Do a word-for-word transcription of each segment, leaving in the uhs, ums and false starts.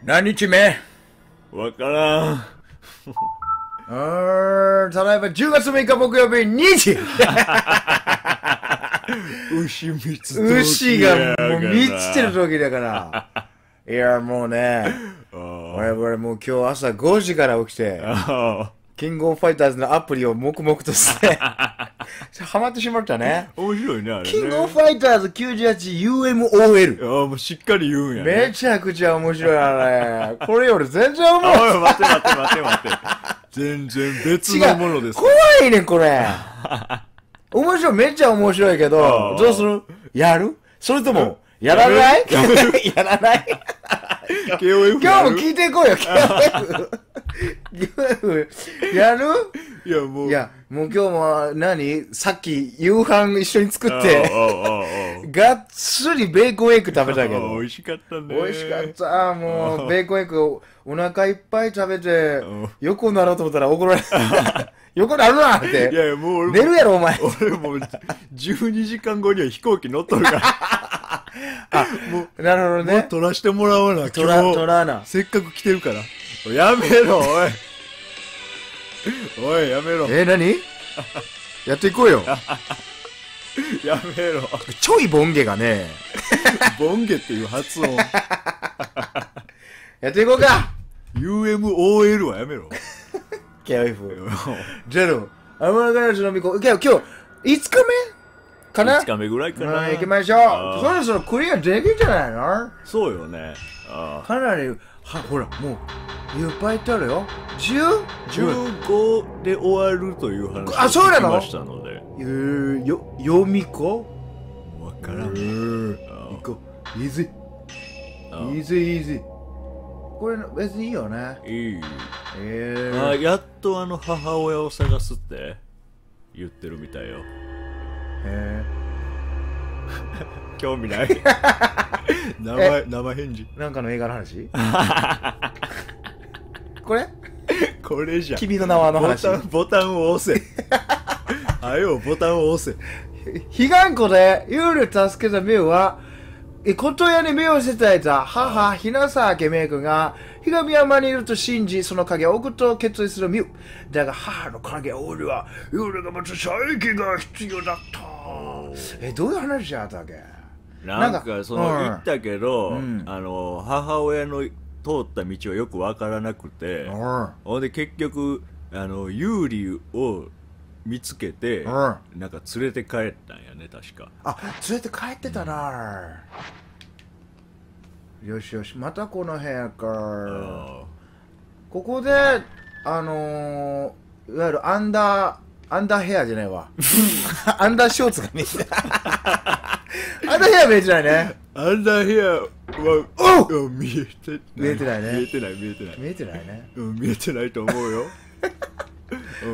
何日目？ わからん。 うーん、ただいまじゅうがつむいか木曜日にじ牛三つ牛がもう満ちてる時だから。いや、もうね、我々もう今日朝ごじから起きて、キングオブファイターズのアプリを黙々として、ハマってしまったね。 面白いね、あれね。 キングオブファイターズきゅうじゅうはち ユーエムオーエル。 ああ、もうしっかり言うんやね。 めちゃくちゃ面白いあれ。これより全然面白い。 おい、待って待って待って待って。全然別のものです。 怖いね、これ。面白い、めっちゃ面白いけど、どうする？やる？それとも、やらない？やらない？ ケーオーエフ今日も聞いていこうよ、ケーオーエフ。ケーオーエフ やる？ いや、もう。 いや、もう今日も何さっき夕飯一緒に作って、がっつりベーコンエッグ食べたけど。 美味しかったね。 美味しかった。もう、ベーコンエッグお腹いっぱい食べて、横になろうと思ったら怒られた。横なるなって。 いやいや、もう俺も。 寝るやろ、お前。 俺もう、じゅうにじかんごには飛行機乗っとるから。 あ、もう、なるほどね。 もう撮らしてもらわな、 撮ら、撮らな。 せっかく来てるから。やめろ、おい。おい、やめろ。 えー、何やっていこうよ。 やめろ。 ちょいボンゲがね。 ボンゲっていう発音。 やっていこうか。 ユーエムオーエル はやめろ。 ケーオーエフ。ゼロ。アマガラスのみこ。今日、今日、いつかめかな？ いつかめぐらいかな。 行きましょう。そろそろクリアできるんじゃないの？ そうよね。 かなり、は、ほら、もう、いっぱいいってあるよ。じゅう？ じゅうごで終わるという話をあ、そうなの？ 聞きましたので。 えー、よ、よみこ？ わからん。 行こう。イージー。イージーイージー。これ別にいいよね。 いい。 えー、 あ、やっとあの母親を探すって言ってるみたいよ。 へー。興味ない生, 生返事なんかの映画の話これこれじゃん。 君の名はの話。 ボタン、ボタンを押せ。はよ、ボタンを押せ。 彼岸湖でユーリを助けたミュウは、琴屋に目を捨てた母、ひなさけめいくが、ひがみ山にいると信じ、その影を置くと決意するミュウ。だが母の影を追うには、ユーリが持つ射撃が必要だった。え、どういう話じゃったっけ？ なんか、その、言ったけど、 うん、 あの、母親の通った道はよくわからなくて、ほんで結局、あの、ユーリを見つけて、うん、なんか連れて帰ったんやね、確か。 あ、連れて帰ってたな、うん、よしよし、またこの部屋か。ここで、あのー、いわゆるアンダー、アンダーヘアじゃないわ。アンダーショーツが見えてアンダーヘア見えてないね。 アンダーヘアは、お見えてない。 見えてないね。 見えてない、見えてない。 見えてないね。 うん、見えてないと思うよ。うん、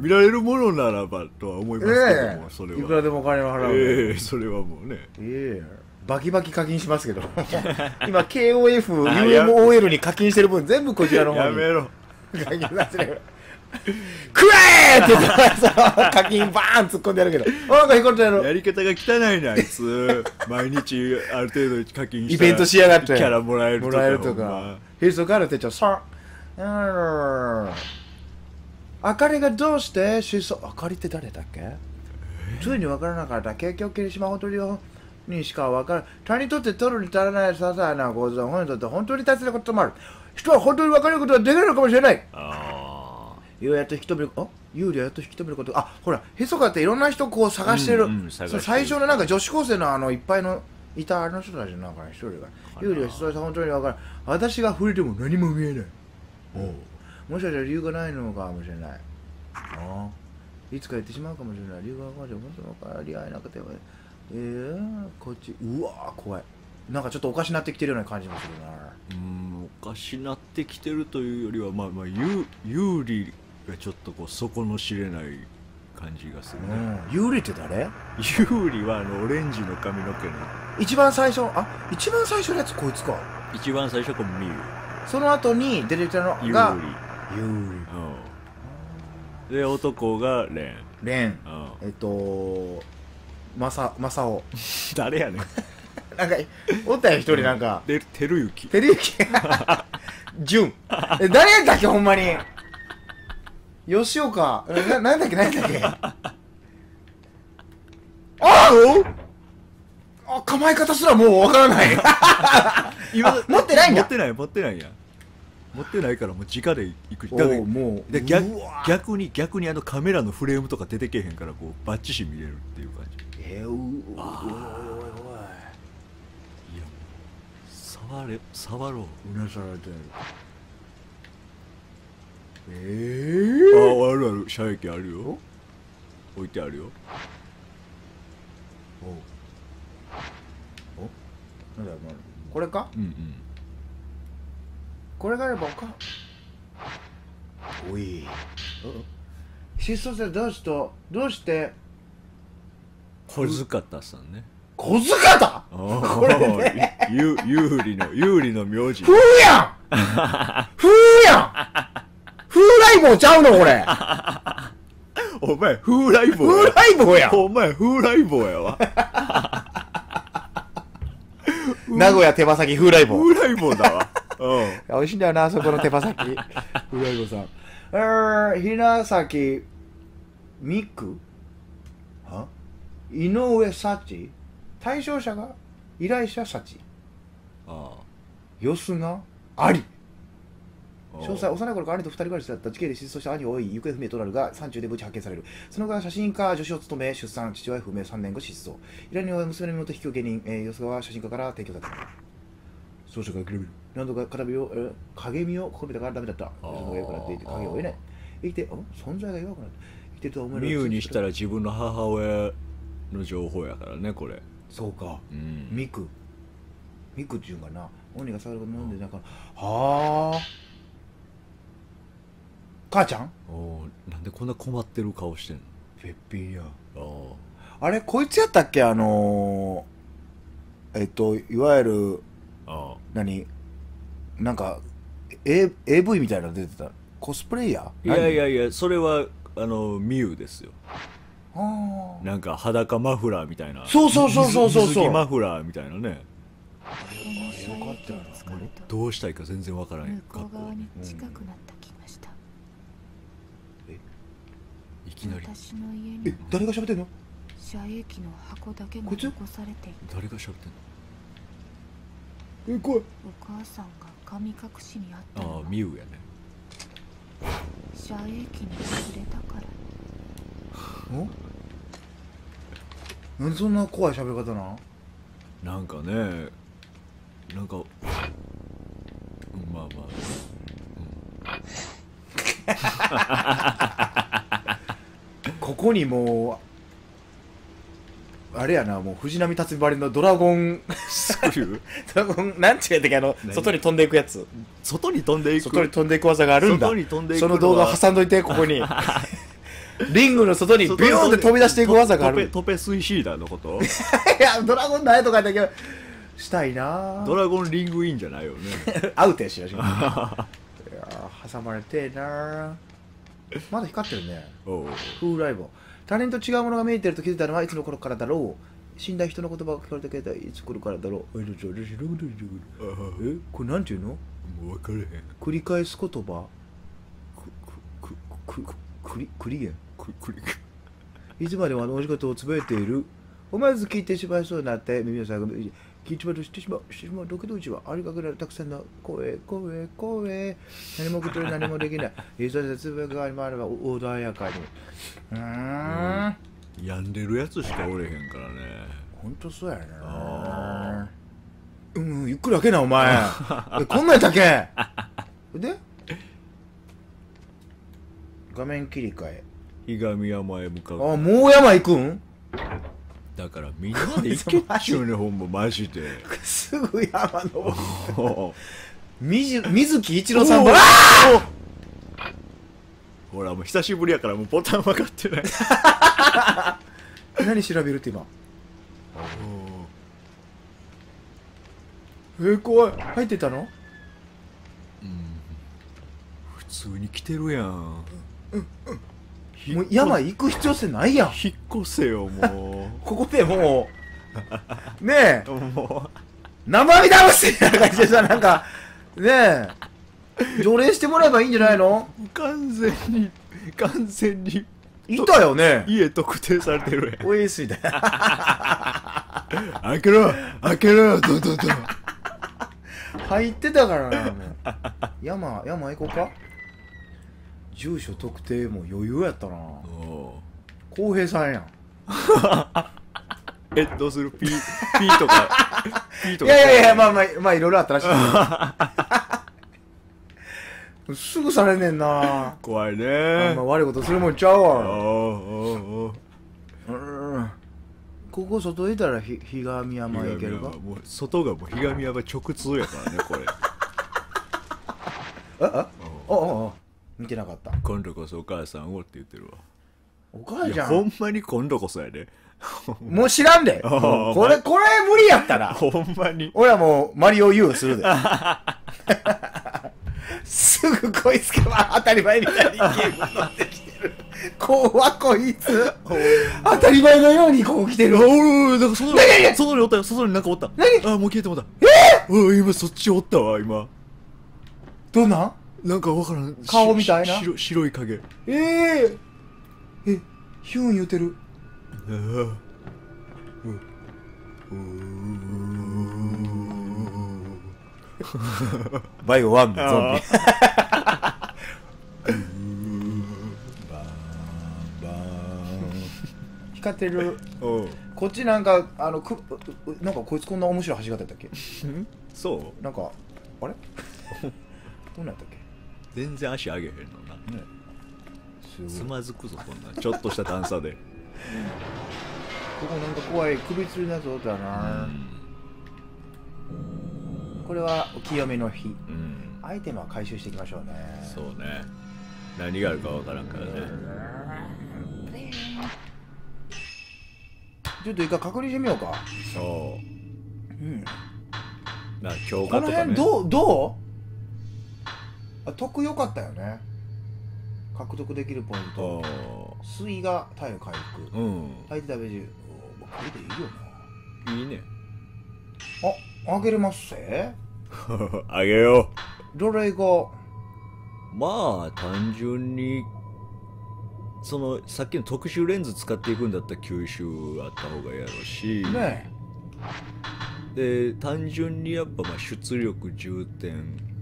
見られるものならばとは思いますけども、えー、それは。 いくらでもお金を払う、ね。 ええー、それはもうね。 ええー、バキバキ課金しますけど。今、ケーオーエフ、ユーエムオーエル に課金してる分、全部こちらの方に。 やめろ。 課金させる。食えーって言って課金バーン突っ込んでやるけど。なんか光ってやる。 やり方が汚いな、あいつ。毎日ある程度課金して。 イベントしやがって。 キャラもらえるとか。 もらえるとか。ヘイソカルってちょっと、さん。あかりがどうして失踪。あかりって誰だっけ？ついに分からなかった。結局、霧島ほとりにしか分からない。他にとって取るに足らない些細な構造、本にとって本当に大切なこともある。人は本当に分かることができるのかもしれない。ああ。ようやっと引き止める。あ、有利はやっと引き止めること。あ、ほら、へそかっていろんな人こう探してる。うんうん、その最初のなんか女子高生のあのいっぱいのいたあの人たちの中に一人が。有利は失踪した本当に分かる。私が触れても何も見えない。おう。もしかしたら理由がないのかもしれない。ああ。いつか言ってしまうかもしれない。理由が分かる。本当の分かり合えなくて。えー、こっち。うわー、怖い。なんかちょっとおかしなってきてるような感じもするな。 うーん、おかしなってきてるというよりは、まあまあ、有利がちょっとこう、底の知れない感じがするね。 うん。有利って誰？ 有利はあの、オレンジの髪の毛の。 一番最初、あ、一番最初のやつこいつか。 一番最初こう見る。 その後に出てきたのが有利。 有利。うん。 で、男がレン。 レン。えっと、マサ、マサオ。 誰やねん。 なんかおったよ一人なんかててるゆきてるゆき純え誰やったっけほんまに吉岡ななんだっけなんだっけあああ構え方すらもうわからない今持ってないんだ持ってない持ってないやん持ってないからもう直で行くしおだからうもうで逆うわ逆に逆にあのカメラのフレームとか出てけへんからこうバッチシ見れるっていう感じえー、うおいおいおいおいいや触れ触ろううなさられてるえあー、 あるある射撃あるよ置いてあるよおおなんだよなんだこれかうんうんこれがあればかおい失踪してどうしとどうして小塚田さんね小塚だこれね有利の有利の名字風やん風やん風来坊ちゃうのこれお前風来坊風来坊やんお前風来坊やわ名古屋手羽先風来坊風来坊だわうん美味しいんだよなあそこの手羽先風来坊さんえー、ひなさきみくは井上幸対象者が依頼者幸あ様子がありあ詳細、幼い頃から兄と二人暮らしだった事件で失踪した兄を追い行方不明となるが山中で無事発見される。その後は写真家助手を務め出産、父親不明さんねんご失踪。依頼人は娘の身元引き受け人、えー、様子は写真家から提供された。捜査が諦める。何度か片身を、えー、影見を試みたがダメだった。そのが弱くなっていて影を追えない。生きて、ん存在が弱くなった。生きてるとは思えない。 ミュウにしたら自分の母親の情報やからねこれそうか。 うんミク。ミクっていうんかな。本人が触ること飲んでなんか、はあ。母ちゃんおなんでこんな困ってる顔してんのべっぴんやああれこいつやったっけあのー、えっといわゆるあ何なんか A AV みたいなの出てたコスプレイヤーいやいやいやそれはあのミュウですよあなんか裸マフラーみたいなそうそうそうそうそうそう水水着マフラーみたいなねよかったよなどうしたいか全然わからん向こう側に近くなった気がした、 えいきなり私の家にえ誰が喋ってんの射液の箱だけがこいつ残されていた。 誰が喋ってんえ怖いお母さんが神隠しにあったののあはあミュウやね射液に触れたから。 んなんでそんな怖い喋り方ななんかねなんか、うん、まあまあここにもうあれやなもう藤波辰巳ばりのドラゴンそういうドラゴンなんちゅうやったっけあの何外に飛んでいくやつ外に飛んでいく外に飛んでいく技があるんだ外に飛んでいくその動画を挟んどいてここにリングの外にビューンって飛び出していく技があるトペトペスイシーダーのこといやドラゴンないとかだけどしたいなドラゴンリングインじゃないよねアウトやしやしいやー挟まれてえなまだ光ってるねおう風来坊他人と違うものが見えてると気づいたのはいつの頃からだろう死んだ人の言葉が聞かれたけどいつ頃からだろうえこれなんていうのもう分かれへん繰り返す言葉くくくくくりくりげんくくりいつまでもあの同じことをつぶやいている思わず聞いてしまいそうになって耳を塞ぐ聞いてしまうとしてしまうしてしまう時々うちはありかけられたくさんの声声声何も受け取り何もできないいつまでつぶやくがあれば穏やかにうーん病んでるやつしかおれへんからねほんとそうやなあうんゆっくり開けなお前えこんなんやったっけで画面切り替えひがみ山へ向かうあもう山行くんだからみんなで行けっちゅうねほんまマジですぐ山登るおう水水木一郎さんもほらもう久しぶりやからもうボタン分かってない何調べるって今えー、怖い入ってたのうん普通に来てるやんもう山行く必要性ないやん引っ越せよもここでもねえも生身倒してな感じでさ、なんかねえ除霊してもらえばいいんじゃないの？ う完全に完全にいたよね。 家特定されてるやん。 おいしいだよ。 開けろ開けろどんどんどん。 入ってたからな。もう山山行こうか。住所特定も余裕やったな。浩平さんやん。 え、どうする？ピー、ピーとかピーとか。 いやいやいや、まあまあまあいろいろあったらしい。すぐされんねんな。 怖いねあんま悪いことするもんちゃうおわ。 ーおーおうん。ここ外出たらひひがみ山行けるか？ もう外がもうひがみ山直通やからねこれ。 ああああ見てなかった。 今度こそお母さんをって言ってるわ。 お母ちゃんいやほんまに今度こそやで。 もう知らんで。 ああもうこれこれ無理やったらほんまに俺はもうマリオ U するで。すぐこいつが当たり前みたいにゲーム乗ってきてる。怖こいつ。当たり前のようにここ来てる。 おおなんか外に何何外におったよ。外になんかおった。 何あもう消えてもうた。 えおお今そっちおったわ今。 どんなんなんかわからん。 顔みたいなし白白い影。 えええヒュン言うてる。 ああバイオワンのゾンビ。光ってる。 おうこっちなんかあのくなんかこいつこんな面白い走り方やったっけ？ そうなんかあれ？どんなんやったっけ？ 全然足上げへんのな。 ね。すつごい。 まずくぞこんなんちょっとした段差で。 ここなんか怖い首吊りのやつおったな。これはお清めの日。 うんアイテムは回収していきましょうね。 そうね何があるかわからんからね。 ちょっと一回確認してみようか。 そうん。 うな強この化とかね。 辺どうどう？あ、得良かったよね。獲得できるポイント。 お水が体力回復。 ーうん相手ダメージ。おこれでいいよいいね。 な。あ、あげれますせ。 あげよどれが。 う。まあ単純にそのさっきの特殊レンズ使っていくんだったら吸収あった方がいいやろうし、 ねで単純にやっぱまあ出力充填、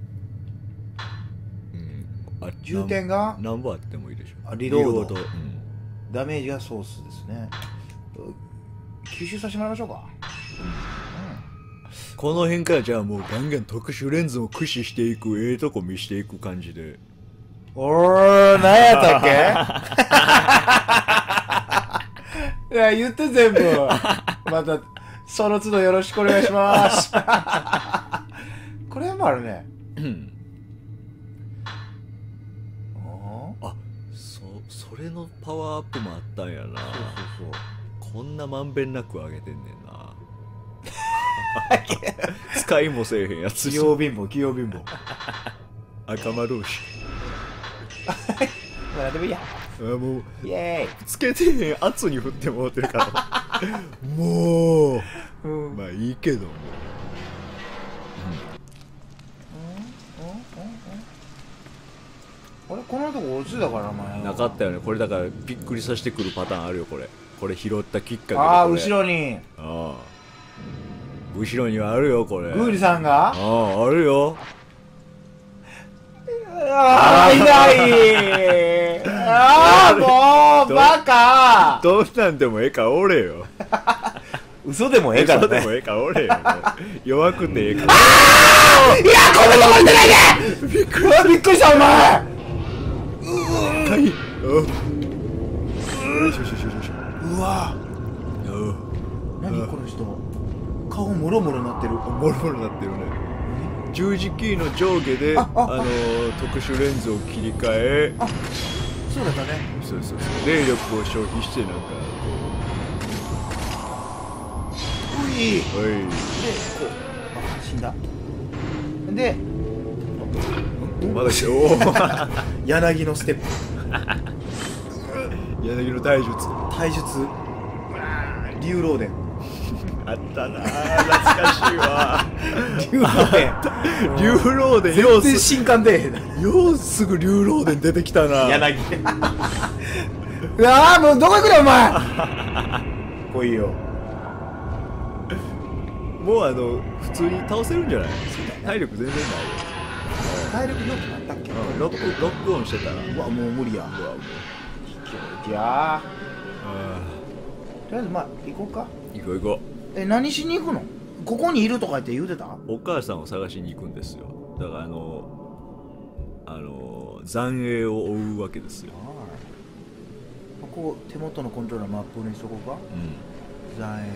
うん、あ充填が何何本あってもいいでしょ。 あリロードうん、 ダメージがソースですね。吸収させてもらいましょうか。 この辺からじゃあもうガンガン特殊レンズを駆使していくええとこ見していく感じで。 おー、何やったっけ？いや、言って全部。また、その都度よろしくお願いします。これもあるね。 うんああそそれのパワーアップもあったんやな。 そうそうそう。 こんなまんべんなく上げてんねんな。使いもせえへんやつ器用貧乏、器用貧乏。 赤丸牛。 まあ、なんでもいいや。 あもうイェーイ。 つけてへん圧に振ってもらってるからもううん。 まあいいけどもあれこのとこ落ちたから前なかったよね。これだからびっくりさせてくるパターンあるよこれ。これ拾ったきっかけでああこれ後ろにああ後ろにはあるよこれ。 グーリさんがあああるよ。 ああいないああもうバカどんなんでもええからおれよ。 嘘でもええからね嘘でもええからおれよ。弱くてええから。 いやこんなとこ見てないでびっくりびっくりしたお前はいよしよしよしよしよし。 うわうん何この人顔もろもろなってるモロモロなってるね。十字キーの上下でああああのー特殊レンズを切り替え、 あそうだったねそうそうそう霊力を消費してなんかういこうおいでこうあ死んだでまだしおお柳のステップ柳の体術。 体術竜ローデンあったな、懐かしいわ。 竜老伝竜老伝よう全然新刊出えへんな。 ようすぐ竜老伝出てきたな。 柳うわーもうどこ行くねお前来いよ。 もうあの普通に倒せるんじゃない？体力全然ないよ。 体力良くなったっけ？ ロックロックオンしてたら。 うわもう無理や。 うわもういやあーとりあえずまあ行こうか。 ー行こう行こえ何しに行くの？ここにいるとかって言うてた？ う。お母さんを探しに行くんですよ。だからあのあの残影を追うわけですよ。 ここ手元のコントローラーマップにしとこうか。 うん。 残影、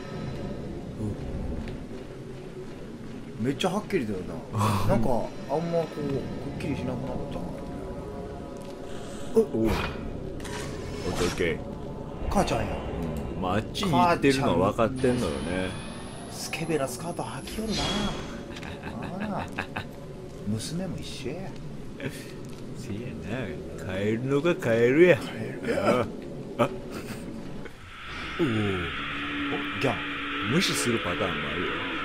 うん、めっちゃはっきりだよな。なんかあんまこうくっきりしなくなった。 おお。オッケー。 母ちゃんや。 うん。まああっちに行ってるのは分かってんのよね。 スケベなスカート履きよるな。ああ娘も一緒や。 せやな、カエルのがカエルや。カエルや。あ、おお、 ギャン無視するパターンもあるよ。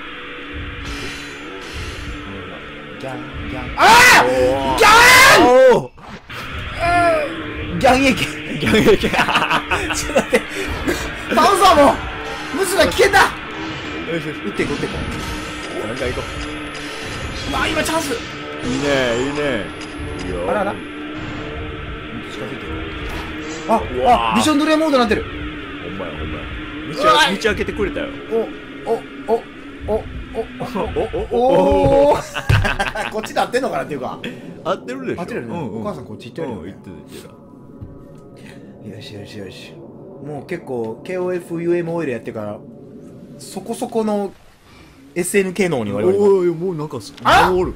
ギャンギャンああギャンおおギャン駅ギャン駅。 ちょっと待って倒そうもうムスが消えた。 よしよし、 撃っていこう撃っていこガンガン行こう。うわ今チャンス。 う。いいねいいね。いいよ。 あらら近づいてる。あうわあビションドレイモードになってる。 ほんまやほんまや。道うわ道開けてくれたよ。 おおおおおおおおこっちで合ってんのかなっていうか。 合ってるでしょ。 合ってるよね。 うんうん、 お母さんこっち行ってるよね。 うん、行ってる行ってる。 よしよしよし。もう結構 ケーオーエフユーエムオイルやってからそこそこの エスエヌ 系能に我々は。 おいもうなんかあもうおる。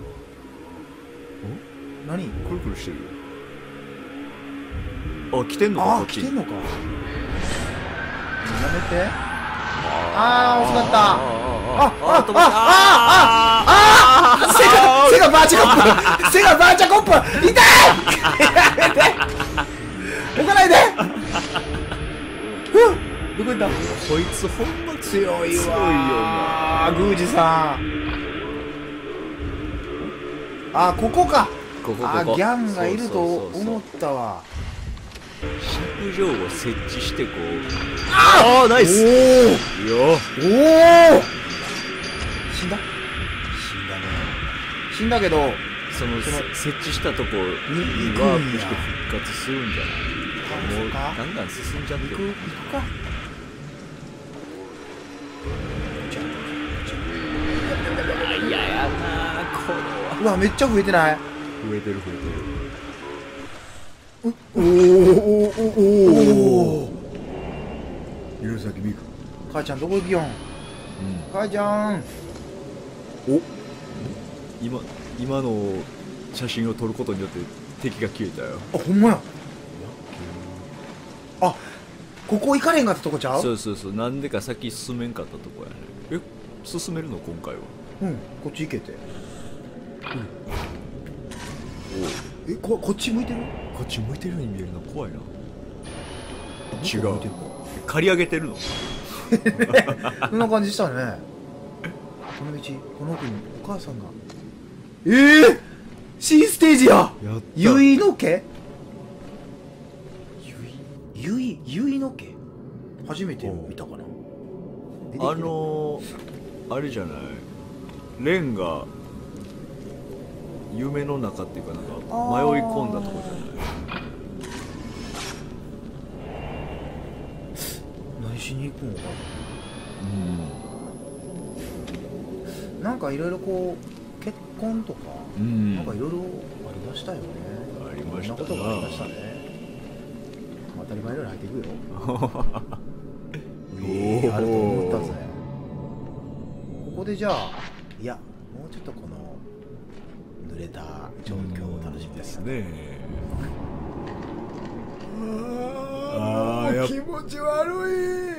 何くるくるしてるよ。あ、来てんのかこあっち。 来てんのか。やめて。あー遅かった。ああああああああセガセガバーチャコップセガバーチャコップ痛いやめて置かないで。ふっどこ行った。 こいつほんま強いわ強いよな。 ー宮司さん。あここか。 ここここ。 あギャンがいると思ったわ。 尺状を設置してこう。ああナイス。 おいいよ。 おお死んだ死んだね。死んだけどそのその設置したとこに行くんやワープして復活するんじゃない。もうそうかガンガン進んじゃってる。 行く行くか。 いややなこれは。 うわめっちゃ増えてない。 増えてる増えてる。 おおおおおお。 色崎美香。 母ちゃんどこ行きよん。 うん。 母ちゃん。 お今今の写真を撮ることによって敵が消えたよ。 あほんまや。あここ行かれんかったとこちゃう。 そうそうそう。なんでか先進めんかったとこやね。え進めるの今回は。 うんこっち行けて。 おえここっち向いてる。 こっち向いてるように見えるの怖いな。違う向いてるか。 刈り上げてるの。 そんな感じしたね。この道この奥にお母さんが。ええー、新ステージや。 やったゆいの家。ゆいゆいの家初めて見たかな。 あのー、あれじゃないレンが夢の中っていうかなんか迷い込んだとこじゃない。 何しに行くのかうんな。なんかいろいろこう結婚とか、 うん、 なんかいろいろありましたよね。 ありましたな。 こんなことがありましたね。当たり前のように入っていくよ。えー、あると思ったぜ。ここでじゃあいやもうちょっとこの濡れた状況を楽しみですね。 ああ気持ち悪い。